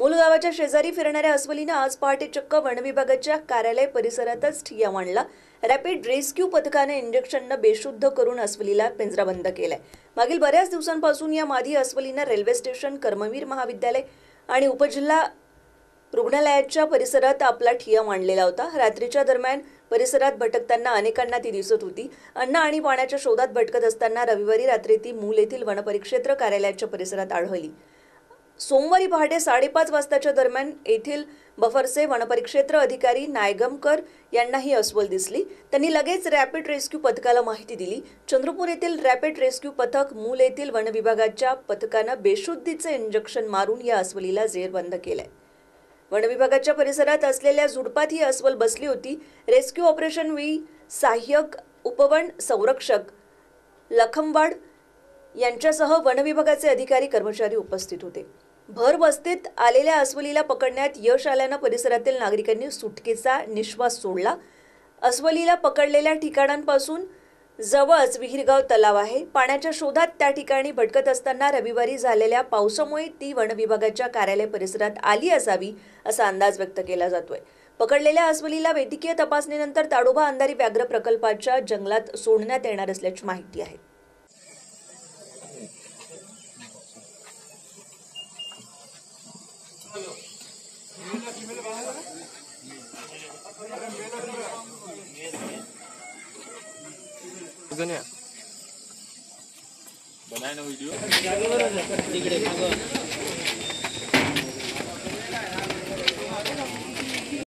मूल गावाच्या शेजारी फिरणाऱ्या अस्वलीनं आज पहाटे चक्क वनविभागाच्या कार्यालय परिसरातच ठिय्या मांडला। रॅपिड रेस्क्यू पथकाने इंजेक्शननं बेशुद्ध करून अस्वलीला पिंजराबंद केलाय। मागील बऱ्याच दिवसांपासून या मादी अस्वलीनं रेल्वे स्टेशन, कर्मवीर महाविद्यालय आणि उपजिल्हा रुग्णालयाच्या परिसरात आपला ठिय्या मांडलेला होता। रात्रीच्या दरम्यान परिसरात भटकताना अनेकांना ती दिसत होती। अन्न आणि पाण्याच्या शोधात भटकत असताना रविवारी रात्री ती मूल येथील वनपरिक्षेत्र कार्यालयाच्या परिसरात आढळली। सोमवारी पहाटे 5:30 वाजताच्या दरम्यान येथील बफरचे वनपरिक्षेत्र अधिकारी नायगमकर यांना ही अस्वल दिसली। त्यांनी लगेच रॅपिड रेस्क्यू पथकाला माहिती दिली। चंद्रपूर येथील रॅपिड रेस्क्यू पथक मूल येथील वनविभागाच्या पथकानं बेशुद्धीचे इंजेक्शन मारून या अस्वलीला जेरबंद केलंय। वनविभागाच्या परिसरात असलेल्या झुडपात ही अस्वल बसली होती। रेस्क्यू ऑपरेशन वेळी सहाय्यक उपवन संरक्षक लखमवाड यांच्यासह वनविभागाचे अधिकारी कर्मचारी उपस्थित होते। भर वस्तीत आलेल्या अस्वलीला पकडण्यात यश आल्यानं परिसरातील नागरिकांनी सुटकेचा निश्वास सोडला। अस्वलीला पकडलेल्या ठिकाणांपासून जवळच विहिरगाव तलाव आहे। पाण्याच्या शोधात त्या ठिकाणी भटकत असताना रविवारी झालेल्या पावसामुळे ती वनविभागाच्या कार्यालय परिसरात आली असावी असा अंदाज व्यक्त केला जातोय। पकडलेल्या अस्वलीला वैद्यकीय तपासणीनंतर ताडोबा अंधारी व्याघ्र प्रकल्पाच्या जंगलात सोडण्यात येणार असल्याची माहिती आहे। बनाए ना वीडियो